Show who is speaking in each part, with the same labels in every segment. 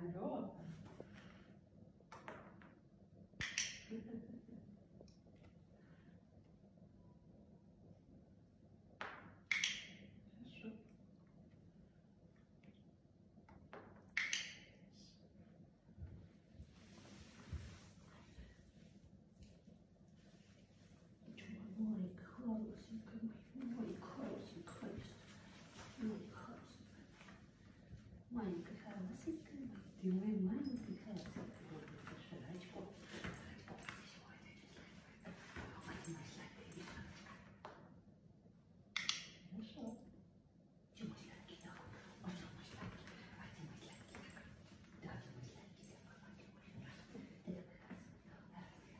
Speaker 1: Алло. Хорошо. Морик, хорошенькая, Морик, хорошенькая, Морик, хорошенькая, маленькая, хорошенькая, ты мой маленький, хорошенький, шарочку, хорошо. Где мой сладкий, да? А где мой сладкий? А где мой сладкий? Да, где мой сладкий, да? А где мой сладкий? Ты такой хороший.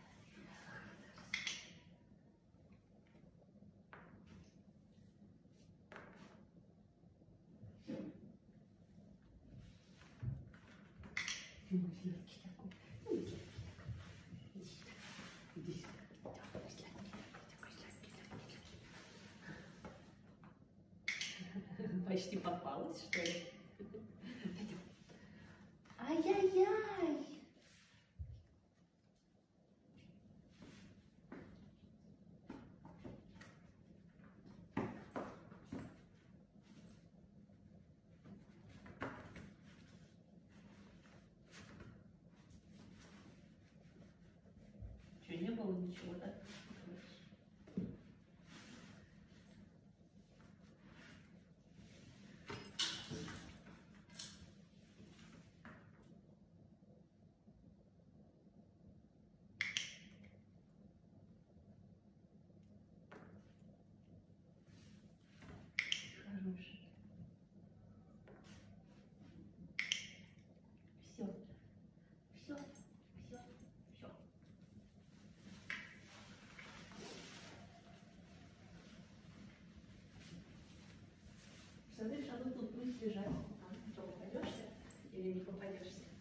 Speaker 1: Ты мой сладкий такой. Ну, иди такой. Иди сюда. Иди сюда. Такой сладкий, такой сладкий, такой. Почти попалась, что ли? Пойдем. Ай-яй-яй! Что, не было ничего, да? Хороший. Все. Все. Все. Все. Представляешь, а вы тут будете лежать. А, что, попадешься или не попадешься?